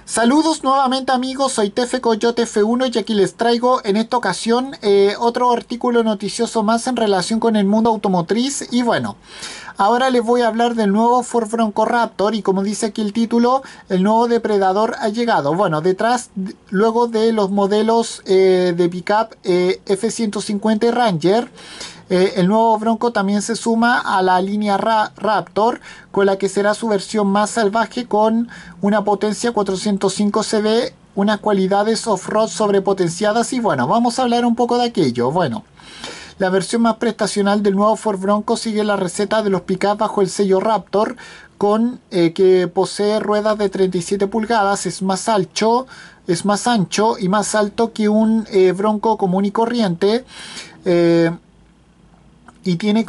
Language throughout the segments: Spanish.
Saludos nuevamente amigos, soy Tefe Coyote F1 y aquí les traigo en esta ocasión otro artículo noticioso más en relación con el mundo automotriz. Y bueno, ahora les voy a hablar del nuevo Ford Bronco Raptor y como dice aquí el título, el nuevo depredador ha llegado. Bueno, luego de los modelos de pickup F-150 y Ranger, el nuevo Bronco también se suma a la línea Raptor, con la que será su versión más salvaje con una potencia 405 CV, unas cualidades off-road sobrepotenciadas y bueno, vamos a hablar un poco de aquello. Bueno, la versión más prestacional del nuevo Ford Bronco sigue la receta de los pickups bajo el sello Raptor, que posee ruedas de 37 pulgadas, es más ancho y más alto que un Bronco común y corriente. Y tiene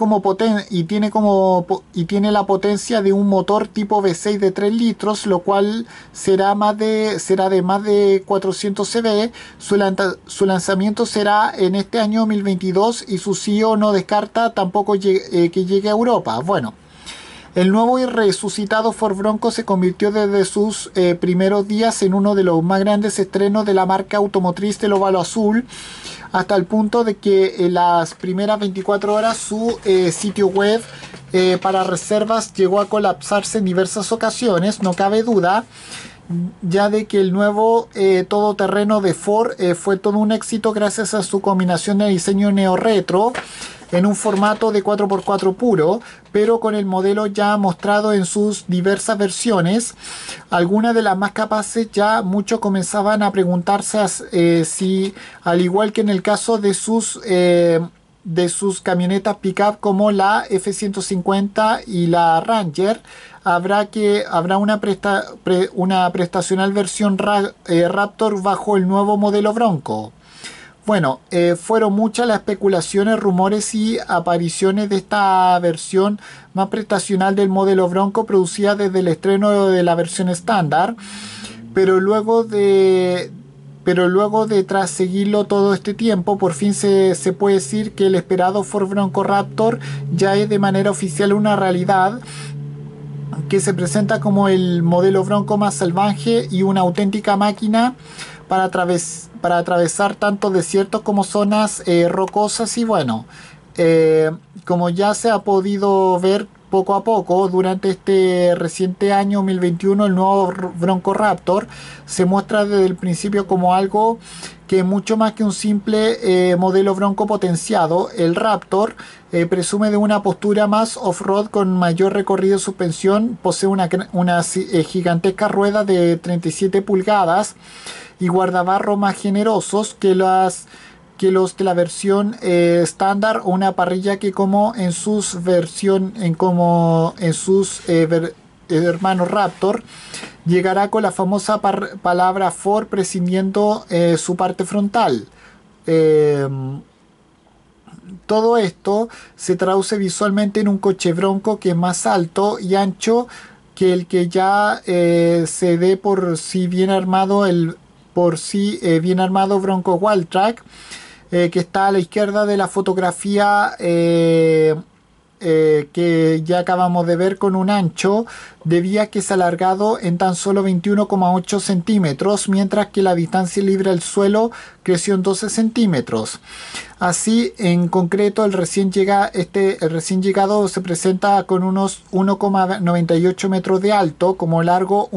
la potencia de un motor tipo V6 de 3 litros, lo cual será de más de 400 CV. Su lanzamiento será en este año 2022 y su CEO no descarta tampoco que llegue a Europa. Bueno, el nuevo y resucitado Ford Bronco se convirtió desde sus primeros días en uno de los más grandes estrenos de la marca automotriz del Óvalo Azul, hasta el punto de que en las primeras 24 horas su sitio web para reservas llegó a colapsarse en diversas ocasiones. No cabe duda ya de que el nuevo todoterreno de Ford fue todo un éxito gracias a su combinación de diseño neo-retro en un formato de 4x4 puro, pero con el modelo ya mostrado en sus diversas versiones. Algunas de las más capaces, ya muchos comenzaban a preguntarse si, al igual que en el caso de sus camionetas pickup como la F-150 y la Ranger, habrá una prestacional versión Raptor bajo el nuevo modelo Bronco. Bueno, fueron muchas las especulaciones, rumores y apariciones de esta versión más prestacional del modelo Bronco, producida desde el estreno de la versión estándar, pero luego de tras seguirlo todo este tiempo, por fin se puede decir que el esperado Ford Bronco Raptor ya es de manera oficial una realidad, que se presenta como el modelo Bronco más salvaje y una auténtica máquina para atravesar tanto desiertos como zonas rocosas. Y bueno, como ya se ha podido ver poco a poco durante este reciente año 2021, el nuevo Bronco Raptor se muestra desde el principio como algo que es mucho más que un simple modelo Bronco potenciado. El Raptor presume de una postura más off-road con mayor recorrido de suspensión, posee una gigantesca rueda de 37 pulgadas y guardabarros más generosos que los de la versión estándar, o una parrilla que como en sus hermanos Raptor llegará con la famosa palabra Ford prescindiendo su parte frontal. Todo esto se traduce visualmente en un coche Bronco que es más alto y ancho que el que ya se ve por sí bien armado Bronco Wildtrak, que está a la izquierda de la fotografía que ya acabamos de ver, con un ancho de vía que se ha alargado en tan solo 21,8 centímetros, mientras que la distancia libre al suelo creció en 12 centímetros. Así, en concreto, el recién llegado se presenta con unos 1,98 metros de alto, como largo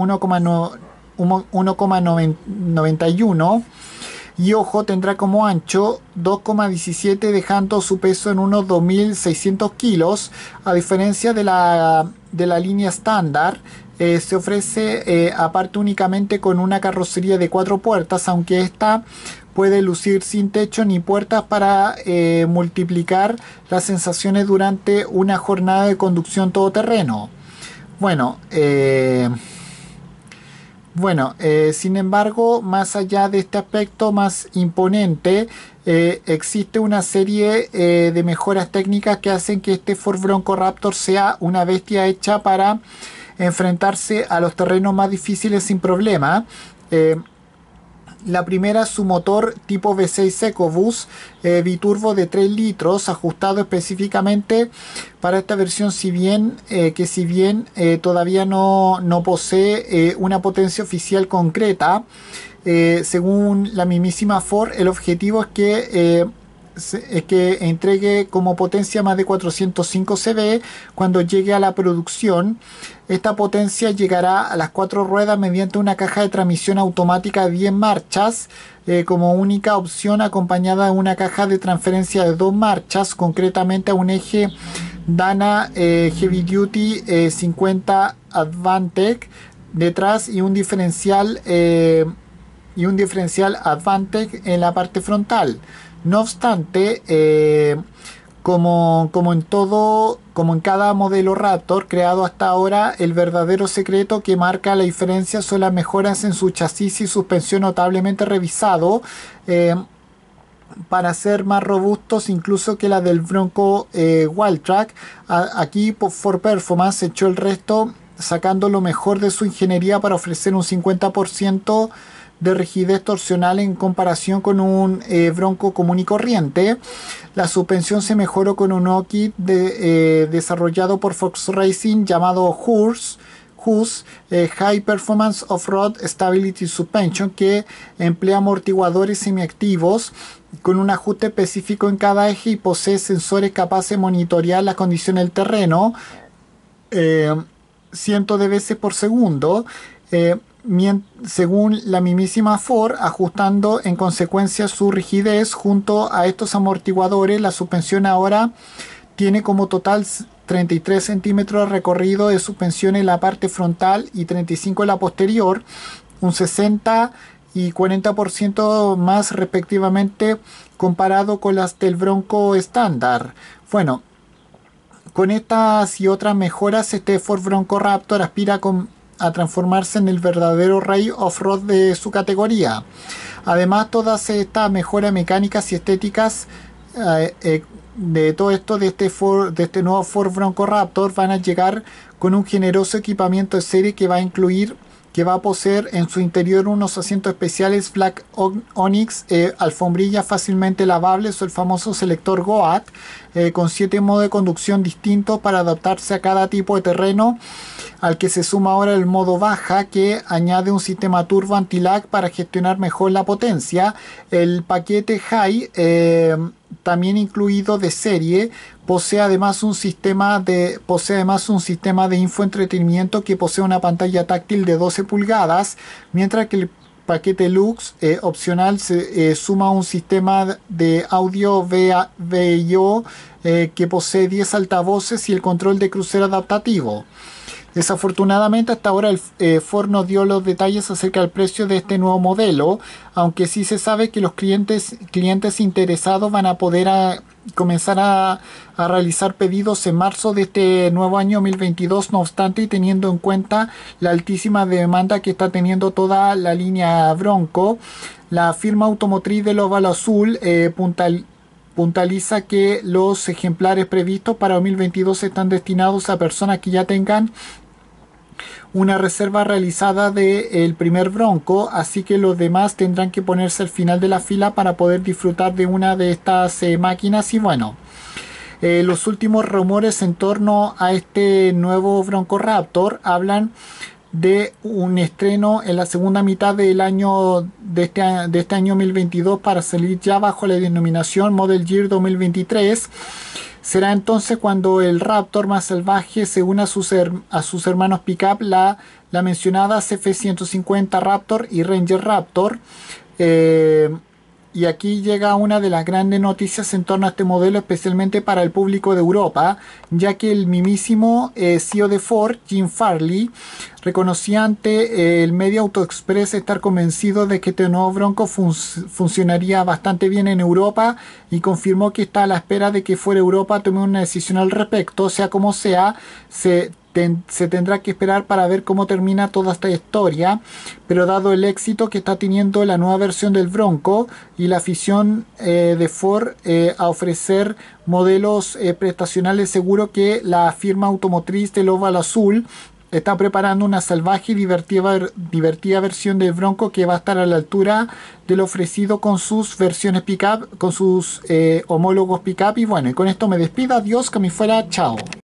1,91, y ojo, tendrá como ancho 2,17, dejando su peso en unos 2.600 kilos. A diferencia de la línea estándar, se ofrece aparte únicamente con una carrocería de 4 puertas, aunque esta puede lucir sin techo ni puertas para multiplicar las sensaciones durante una jornada de conducción todoterreno. Sin embargo, más allá de este aspecto más imponente, existe una serie de mejoras técnicas que hacen que este Ford Bronco Raptor sea una bestia hecha para enfrentarse a los terrenos más difíciles sin problema. La primera es su motor tipo V6 EcoBoost biturbo de 3 litros, ajustado específicamente para esta versión, si bien todavía no posee una potencia oficial concreta. Según la mismísima Ford, el objetivo es que entregue como potencia más de 405 CV cuando llegue a la producción. Esta potencia llegará a las 4 ruedas mediante una caja de transmisión automática de 10 marchas como única opción, acompañada de una caja de transferencia de 2 marchas, concretamente a un eje Dana Heavy Duty 50 Advantech detrás y un diferencial Advantech en la parte frontal. No obstante, como en cada modelo Raptor creado hasta ahora, el verdadero secreto que marca la diferencia son las mejoras en su chasis y suspensión, notablemente revisado para ser más robustos incluso que la del Bronco Wildtrak. Aquí Ford Performance echó el resto, sacando lo mejor de su ingeniería para ofrecer un 50% de rigidez torsional en comparación con un Bronco común y corriente. La suspensión se mejoró con un nuevo kit desarrollado por Fox Racing llamado HUS, High Performance Off-Road Stability Suspension, que emplea amortiguadores semiactivos con un ajuste específico en cada eje y posee sensores capaces de monitorear las condiciones del terreno cientos de veces por segundo, según la mismísima Ford, ajustando en consecuencia su rigidez. Junto a estos amortiguadores, la suspensión ahora tiene como total 33 centímetros de recorrido de suspensión en la parte frontal y 35 en la posterior, un 60 y 40% más respectivamente comparado con las del Bronco estándar. Bueno, con estas y otras mejoras, este Ford Bronco Raptor aspira a transformarse en el verdadero rey off-road de su categoría. Además, todas estas mejoras mecánicas y estéticas de todo esto, de este nuevo Ford Bronco Raptor, van a llegar con un generoso equipamiento de serie que va a poseer en su interior unos asientos especiales Black Onyx, alfombrillas fácilmente lavables o el famoso selector GOAT, con 7 modos de conducción distintos para adaptarse a cada tipo de terreno, al que se suma ahora el modo baja, que añade un sistema turbo anti-lag para gestionar mejor la potencia. El paquete High, también incluido de serie, posee además un sistema de infoentretenimiento que posee una pantalla táctil de 12 pulgadas, mientras que el paquete Lux opcional se suma un sistema de audio VIO que posee 10 altavoces y el control de crucero adaptativo. Desafortunadamente, hasta ahora el Ford no dio los detalles acerca del precio de este nuevo modelo, aunque sí se sabe que los clientes interesados van a poder comenzar a realizar pedidos en marzo de este nuevo año 2022. No obstante, y teniendo en cuenta la altísima demanda que está teniendo toda la línea Bronco, la firma automotriz del Óvalo Azul puntualiza que los ejemplares previstos para 2022 están destinados a personas que ya tengan una reserva realizada del primer Bronco, así que los demás tendrán que ponerse al final de la fila para poder disfrutar de una de estas máquinas. Y bueno, los últimos rumores en torno a este nuevo Bronco Raptor hablan de un estreno en la segunda mitad del año de este año 2022 para salir ya bajo la denominación Model Year 2023. Será entonces cuando el Raptor más salvaje se una a sus hermanos pickup, la mencionada CF150 Raptor y Ranger Raptor. Y aquí llega una de las grandes noticias en torno a este modelo, especialmente para el público de Europa, ya que el mismísimo CEO de Ford, Jim Farley, reconocía ante el medio Auto Express estar convencido de que este nuevo Bronco funcionaría bastante bien en Europa, y confirmó que está a la espera de que fuera Europa tome una decisión al respecto. Sea como sea, se tendrá que esperar para ver cómo termina toda esta historia, pero dado el éxito que está teniendo la nueva versión del Bronco y la afición de Ford a ofrecer modelos prestacionales, seguro que la firma automotriz del Óvalo Azul está preparando una salvaje y divertida versión del Bronco que va a estar a la altura de lo ofrecido con sus versiones pickup, con sus homólogos pickup. Y bueno, y con esto me despido. Adiós, que me fuera. Chao.